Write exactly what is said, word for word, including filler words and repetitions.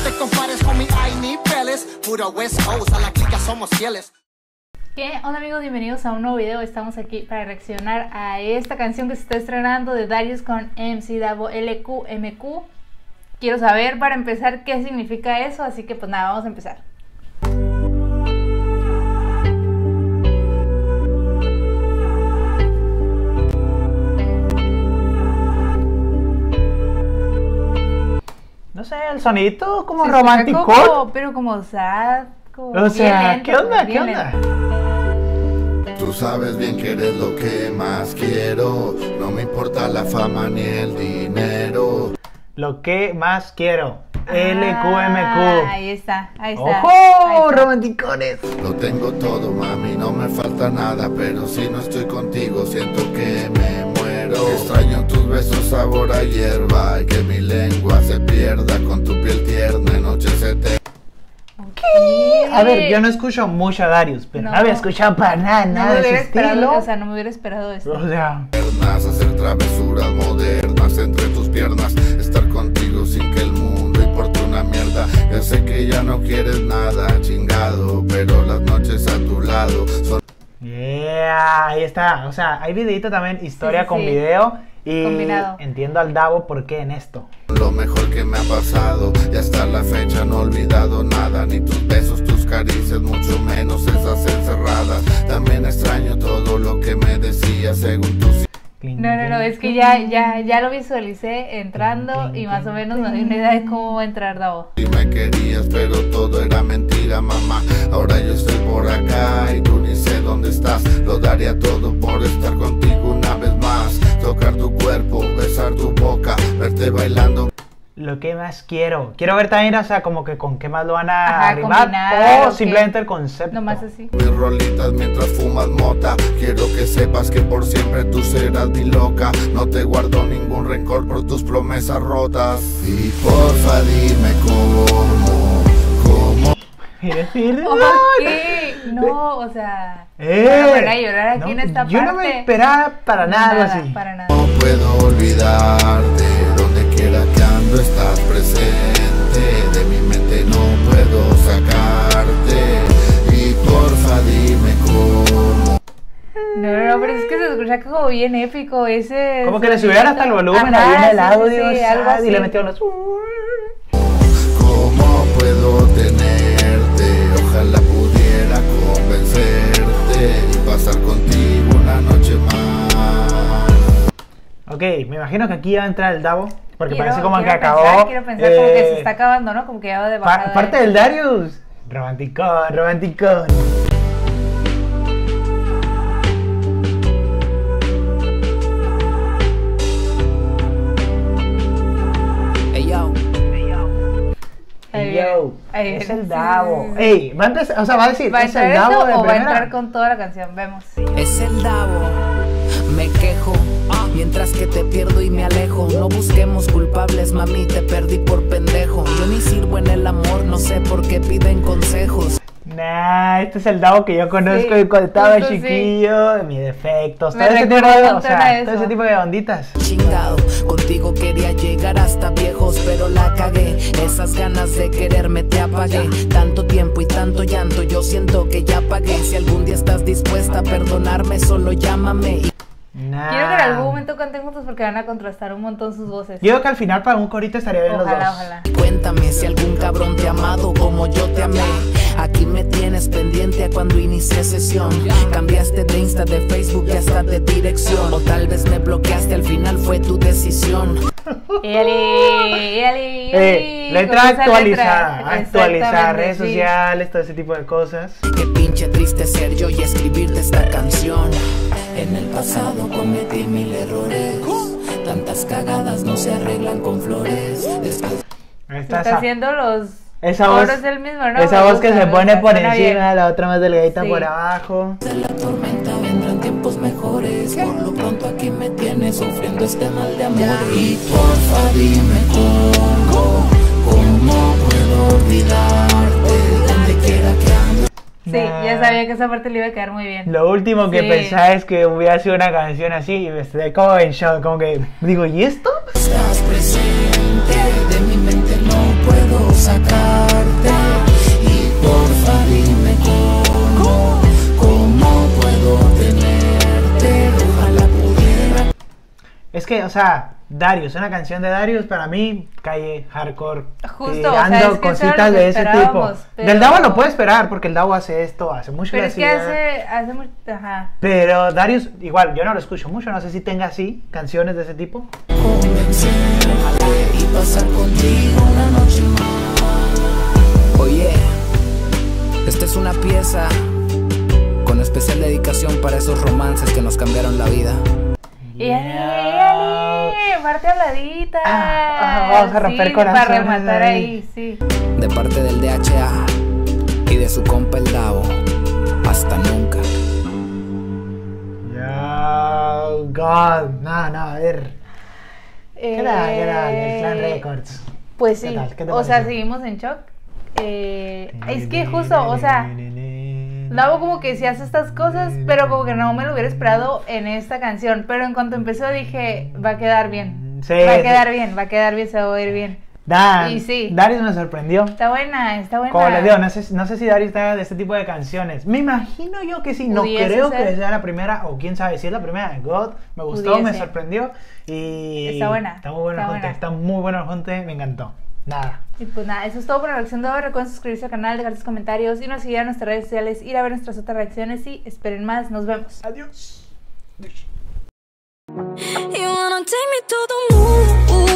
te compares con mi hay niveles. Puro West Coast, a la clica somos fieles. ¿Qué onda, amigos? Bienvenidos a un nuevo video. Estamos aquí para reaccionar a esta canción que se está estrenando de Darius con M C Davo L Q M Q. Quiero saber para empezar qué significa eso, así que pues nada, vamos a empezar. No sé, el sonidito como Se romántico. como, pero como sad, como o sea, lento, ¿qué onda? ¿Qué lento. onda? Tú sabes bien que eres lo que más quiero. No me importa la fama ni el dinero. Lo que más quiero. L Q M Q. Ah, ahí está, ahí está. ¡Ojo! Ahí está. ¡Romanticones! Lo tengo todo, mami, no me falta nada. Pero si no estoy contigo, siento que me muero. Extraño tus besos, sabor a hierba. Y que mi lengua se pierda con tu piel tierna. En noche se te... ¿Qué? A ver, yo no escucho mucho a Darius, pero no, No. había escuchado para nada, No nada me de hubiera ese esperado, estilo. o sea, no me hubiera esperado esto. O sea, Hacer travesuras modernas entre tus piernas. Estar contigo sin que el mundo importe una mierda. Ya sé que ya no quieres nada, chingado. Pero las noches a tu lado son... yeah, ahí está. O sea, hay videito también, historia Sí, sí, con sí. video. Y Combinado. entiendo al Davo por qué en esto. lo mejor que me ha pasado. Y hasta la fecha no he olvidado nada. Ni tus besos, tus caricias, mucho menos esas encerradas. También extraño todo lo que me decías según tus... No, no, no, es que ya, ya, ya lo visualicé entrando y más o menos me dio una idea de cómo va a entrar Davo. Y me querías, pero todo era mentira, mamá. Ahora yo estoy por acá y tú ni sé dónde estás. Lo daría todo por estar contigo una vez más. Tocar tu cuerpo, besar tu boca, verte bailando. Lo que más quiero. Quiero ver también, o sea, como que con qué más lo van a Ajá, arrimar. combinar, O o simplemente qué. el concepto. Nomás así. Mis rolitas mientras fumas mota. Quiero que sepas que por siempre tú serás mi loca. No te guardo ningún rencor por tus promesas rotas. Y porfa dime cómo, cómo. Y decir, ¿Por "No, qué? No, o sea, Eh, van a poner a llorar aquí no, en esta yo parte. no me esperaba para nada, algo así. Para nada. No puedo olvidarte, donde quiera que ando estás presente. De mi mente no puedo sacarte. Y porfa dime cómo. No, no, no, pero es que se escucha como bien épico ese. Como que le subieran hasta el volumen Ajá, ahí en el sí, audio, sí, sí, ¿sabes? algo así. Y le metieron los... ¿Cómo puedo tenerte? Ojalá pudiera convencerte y pasar contigo una noche más. Ok, me imagino que aquí ya va a entrar el Davo, porque Quiero- parece como que quiero acabó. Pensar, quiero pensar como que eh, se está acabando, ¿no? Como que ya va de pa- bajada. parte eh. del Darius. Romanticón, romanticón. Ey, yo. Ahí Ey, yo, viene, ahí es viene, el sí, Davo. sí, sí, sí. Ey, va a empezar, o sea, va a decir, ¿Va a es entrar el Davo esto de o va a primera. entrar con toda la canción? Vemos. Es el Davo, me quejo, mientras que te pierdo y me alejo. No busquemos culpables, mami, te perdí por pendejo. Yo ni sirvo en el amor, no sé por qué piden consejos. Nah, este es el Davo que yo conozco Sí, de cuando estaba justo sí. chiquillo, de mis defectos, Me todo ese tipo recuerda de, un o montón a sea, eso. todo ese tipo de onditas. Chingado, contigo quería llegar hasta viejos, pero la cagué. Esas ganas de quererme te apagué. Tanto tiempo y tanto llanto, yo siento que ya pagué. Si algún día estás dispuesta a perdonarme, solo llámame. Y Nah. Quiero que en algún momento canten juntos porque van a contrastar un montón sus voces. Yo creo que al final para un corito estaría bien Ojalá, los dos. ojalá. cuéntame si algún cabrón te ha amado como yo te amé. Aquí me tienes pendiente a cuando inicié sesión. Cambiaste de Insta, de Facebook y hasta de dirección. O tal vez me bloqueaste, al final fue tu decisión. Eli, Eli, Eh, Eli, letra con esa actualizada, letra. actualizar Exactamente, redes sí. sociales, todo ese tipo de cosas. Qué pinche triste ser yo y escribirte esta canción. En el pasado cometí mil errores. Tantas cagadas no se arreglan con flores. Después Ahí Está está esa, haciendo los esa voz, coros del mismo, ¿no? esa Me voz que gusta, se me pone gusta, por suena bien. encima, la otra más delgadita Sí. por abajo. de la tormenta vendrán tiempos mejores. Por lo pronto aquí me tienes sufriendo este mal de amor. Y porfa dime cómo, cómo puedo olvidarte. Donde quiera que ande. Sí, Nah. ya sabía que esa parte le iba a quedar muy bien. Lo último que Sí. pensaba es que hubiera sido una canción así y me estoy como en shock, como que digo, ¿y esto? Estás presente, de mi mente no puedo sacar. que, o sea, Darius, una canción de Darius para mí, calle, hardcore, Justo, tirando o sea, es que eso era cositas lo que de ese tipo. esperábamos, pero- Del Davo lo puedo esperar porque el Davo hace esto, hace mucho Pero lo es que hacía. hace, hace mucho, ajá. Pero Darius, igual, yo no lo escucho mucho, no sé si tenga así, canciones de ese tipo. Y pasar contigo una noche más. Oye, esta es una pieza con especial dedicación para esos romances que nos cambiaron la vida. Y Ali, Ali, parte habladita. Ah, ah, vamos a romper sí, corazones para rematar ahí. ahí, sí. De parte del D H A y de su compa el Davo. Hasta nunca. Yo, God, no, no, a ver. ¿Qué tal? ¿Qué tal? El Clan Eh, Records. Pues ¿Qué sí, tal? ¿Qué te o sea, pareció? seguimos en shock. Eh, es que justo, o sea, Davo como que sí hace estas cosas, pero como que no me lo hubiera esperado en esta canción. Pero en cuanto empezó dije, va a quedar bien. Sí, va a sí. quedar bien, va a quedar bien, se va a oír bien. Dan, Y sí. Darius me sorprendió. Está buena, está buena. Como les digo, no sé, no sé si Darius está de este tipo de canciones. Me imagino yo que sí. No Pudiese creo ser. que sea la primera, o quién sabe si es la primera. God, me gustó, me Pudiese. sorprendió. Y Está buena, Está muy bueno está el junte. buena. Está muy bueno el junte, me encantó. Nada. Y pues nada, eso es todo por la reacción de hoy. Recuerden suscribirse al canal, dejar sus comentarios y nos seguir en nuestras redes sociales, ir a ver nuestras otras reacciones y esperen más. Nos vemos. Adiós. You wanna take me to the moon.